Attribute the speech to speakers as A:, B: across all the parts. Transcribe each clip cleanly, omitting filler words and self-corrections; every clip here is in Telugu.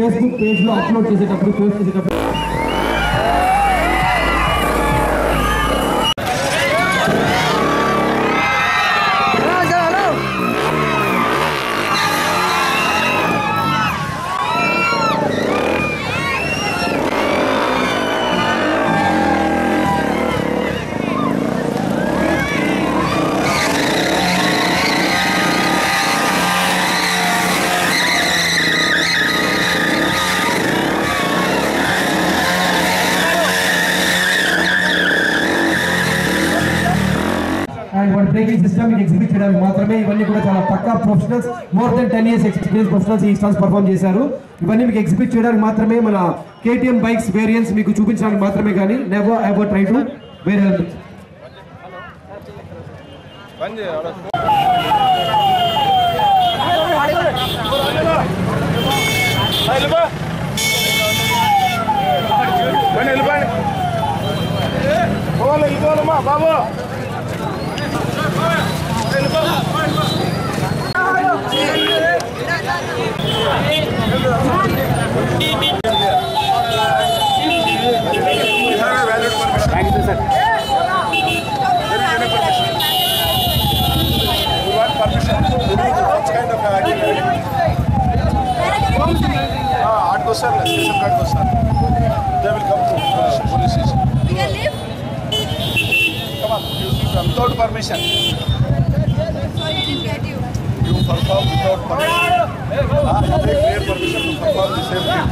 A: ఫేస్బుక్ పేజ్లో అప్లోడ్ చేసేటప్పుడు పోస్ట్ చేసేటప్పుడు and braking system exhibit చేయడానికి మాత్రమే ఇవన్నీ కూడా చాలా పక్కా professionals more than 10 years experience professionals ఈ స్టంట్స్ పర్ఫామ్ చేశారు. ఇవన్నీ మీకు ఎగ్జిబిట్ చేయడానికి మాత్రమే మన KTM బైక్స్ వేరియంట్స్ మీకు చూపించడానికి మాత్రమే కానీ never ever try to wear helmet.
B: బాబు without permission.
C: Sorry, I didn't get you.
B: You perform without permission. Take clear permission to perform the same things.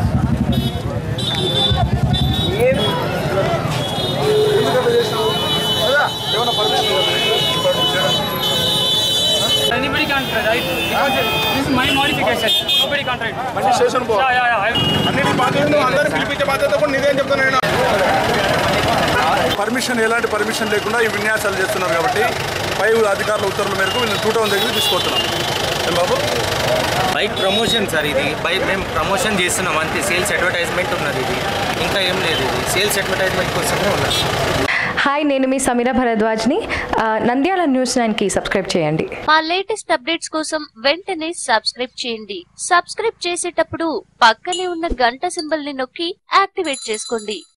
D: Anybody can't ride. This is my modification. Nobody can't ride.
B: Modification bo.
D: Yeah.
B: అన్ని బాధ్యతలు అందరూ పిలిపించే బాధ్యత కూడా నీదేం చెప్తాను నేను. పర్మిషన్ ఎలాంటి పర్మిషన్ లేకుండా ఈ విన్యాసాలు చేస్తున్నారు కాబట్టి పై అధికారుల ఉత్తర్వుల మేరకు వీళ్ళని 2 దగ్గరికి తీసుకొస్తున్నాం. ఏం బాబు
E: బైక్ ప్రమోషన్ సార్, ఇది బైక్ మేము ప్రమోషన్ చేస్తున్నాం అంతే. సేల్స్ అడ్వర్టైజ్మెంట్ ఉన్నది, ఇది ఇంకా ఏం లేదు. ఇది సేల్స్ అడ్వర్టైజ్మెంట్ కోసమే ఉన్నది.
F: హాయ్, నేను మీ సమీర భరద్వాజ్ని. నంద్యాల న్యూస్ 9కి సబ్స్క్రైబ్ చేయండి.
G: మా లేటెస్ట్ అప్డేట్స్ కోసం వెంటనే సబ్స్క్రైబ్ చేయండి. సబ్స్క్రైబ్ చేసేటప్పుడు పక్కనే ఉన్న గంట సింబల్ ని నొక్కి యాక్టివేట్ చేసుకోండి.